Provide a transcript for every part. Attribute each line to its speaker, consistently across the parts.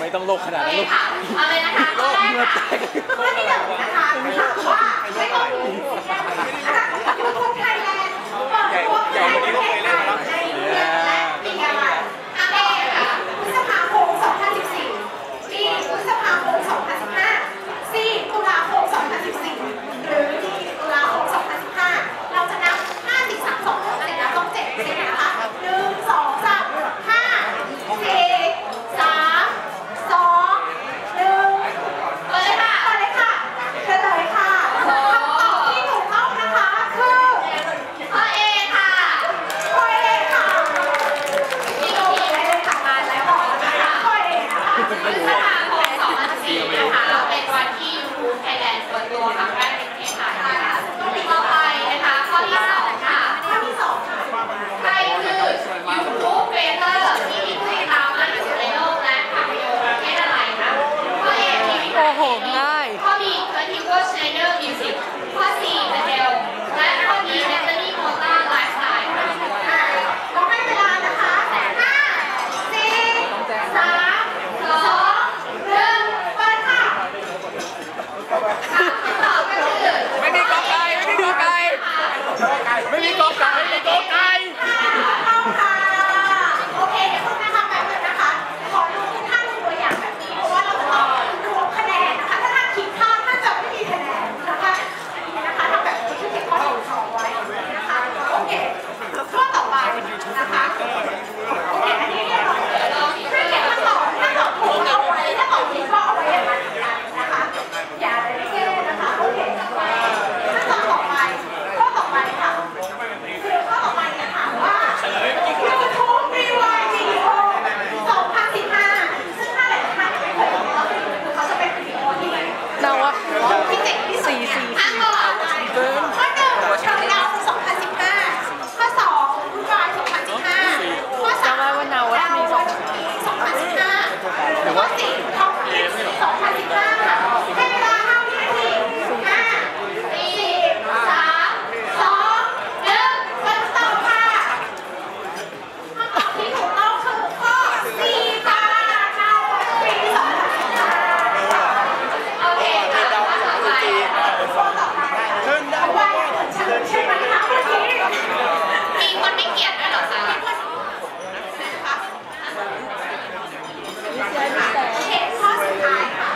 Speaker 1: ต้องโลกขนาดนั้นลูก
Speaker 2: อะไรนะคะข้อแรกค่ะข้อที่หนึ่งนะคะว่าไม่ต้องดูยูทูบไทยแลนด์เปิดตัวแข่งขันในเดือนและปีอะไรAค่ะพฤษภาคม 2014 B พฤษภาคม 2015 C ตุลาคม 2014 หรือ D ตุลาคม 2015 เราจะนับ5 4 3 2อะไรนะต้อง7ใช่ไหมคะ1 2 3 5 4 3 2 1เปิดเลยค่ะเฉลยค่ะคำตอบที่ถูกต้องนะคะคือข้อ A ค่ะข้อ A ค่ะพี่โดมีอะไรเลยค่ะมาแล้วบอกนะคะข้อ A นะคะพฤษภาคม 2014 นะคะเป็นวันที่ YouTube Thailand เปิดตัวครั้งแรกในประเทศไทยนะคะต่อไปนะคะข้อที่2ค่ะข้อที่2ค่ะใครคือ YouTube Creator ที่มีผู้ติดตามมากที่สุดในโลกและภาพยนตร์ประเทศอะไรคะข้อ A ทีวีโอ้โหง่ายข้อ B เคอร์ติส ชไนเดอร์มิวสิกข้อ C เดเดลและข้อ D แนตตาลีโมต้าไลฟ์สไตล์ต้องให้เวลานะคะ5 4 3 2 1เปิดค่ะตอบก็คือ
Speaker 1: ไม่มีกอไก่ไม่มีกอไก่ไม่มีกอไก่ไม่มีกอไก่
Speaker 2: ต้องค่ะโอเคเดี๋ยวคุณแม่ทำแบบนี้นะคะขอดูทุกท่านตัวอย่างแบบนี้เพราะว่าเราจะต้องรวมคะแนนนะคะถ้าท่านคิดพลาดท่านจะไม่มีคะแนนนะคะนี่นะคะทำแบบนี้ที่เก็บข้อมูลของไว้นะคะโอเคข้อต่อไปนะคะโอเคอันนี้เรียกว่าถ้าเก็บคำตอบถ้าตอบถูกเอาไว้ถ้าตอบผิดก็เอาไว้อย่างนั้นนะคะอย่าเลยแก้นะคะโอเคข้อต่อไปข้อต่อไปค่ะคือข้อต่อไปเนี่ยถามว่า YouTube Rewind Video 2015 ซึ่งถ้าหลายท่านไม่เคยดูก็คือเขาจะเป็นวิดีโอที่เจ๋งที่สุดข้อข้อ1 Countdown 2015 ข้อ2 Rewind 2015 ข้อ3Now What Me 2015 หรือว่า4 Top Hits 2015 ค่ะให้เวลา5 วินาที 5 4 3 2 1วันต่อค่ะคำตอบที่ถูกต้องคือข้อ C ค่ะNow What Me 2015โอเคค่ะข้อต่อไปเพราะว่าฉันใช่ไหมคะเมื่อกี้มีคนไม่เกลียดด้วยเหรอคะโอเคข้อสุดท้ายค่ะ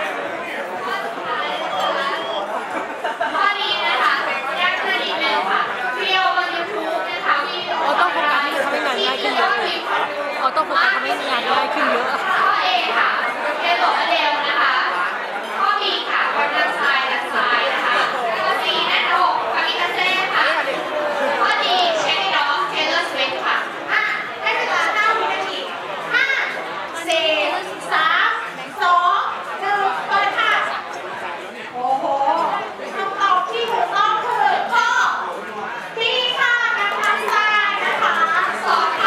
Speaker 2: ข้อนี้นะคะยากขึ้นนิดนึงค่ะวิดีโอบน YouTube นะคะวิดีโอต้องโฟกัสให้งานง่ายขึ้นเยอะต้องโฟกัสทำให้งานง่ายขึ้นเยอะข้อ A ค่ะเฮโลอเดลนะคะข้อ B ค่ะวันนันไซด์นะคะข้อ C แนทโอคามิกาเซ่ค่ะข้อ D เชคด็อกเทเลอร์สวิฟต์ค่ะให้เวลา5 วินาที 5 4 3 2 1เปิดค่ะโอ้โหคำตอบที่ถูกต้องคือข้อที่ค่ะนักทันใจนะคะ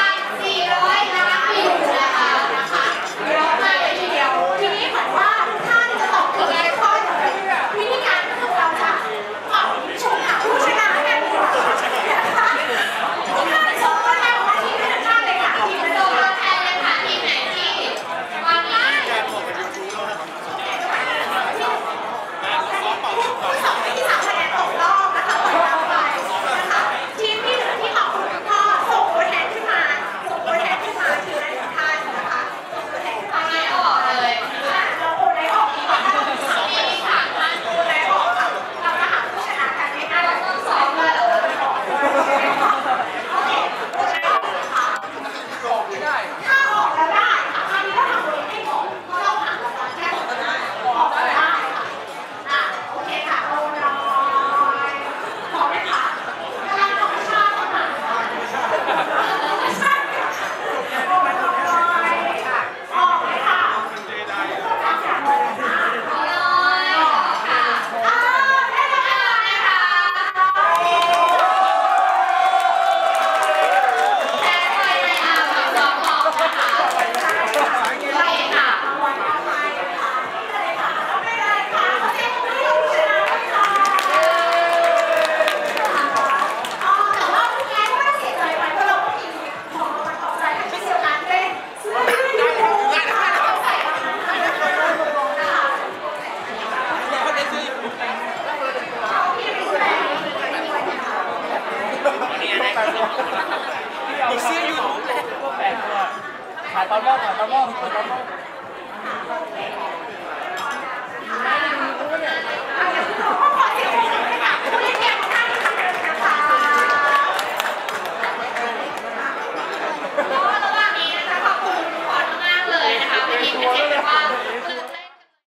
Speaker 2: 2,400 ล้านวิวนะคะเยอะมากเลยทีเดียวทีนี้เหมือนว่าทุกท่าน
Speaker 1: มองตามองตามอง
Speaker 2: ขอเสียงปรบมือให้กับผู้เล่นเกมทุกท่านที่ทำงานนะคะก็ระหว่างนี้นะคะขอบคุณทุกคนมากเลยนะคะวันนี้เป็นเช่นว่า